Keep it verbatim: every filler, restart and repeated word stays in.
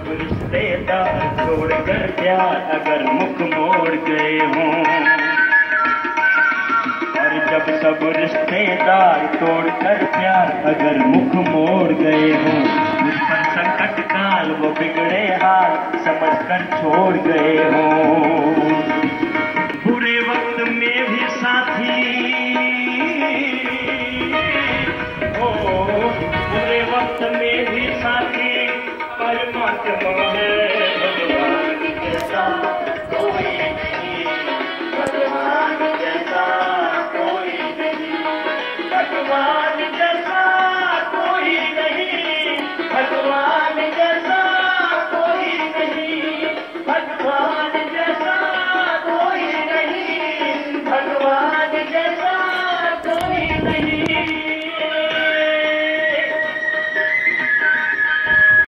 रिश्तेदार छोड़कर प्यार अगर मुख मोड़ गए हों, और जब सब रिश्तेदार तोड़कर प्यार अगर मुख मोड़ गए हों, मुझ पर संकट काल वो बिगड़े हाल समझ कर छोड़ गए हों। बुरे वक्त में भी साथी हो, बुरे वक्त में भी साथी परमात्मा है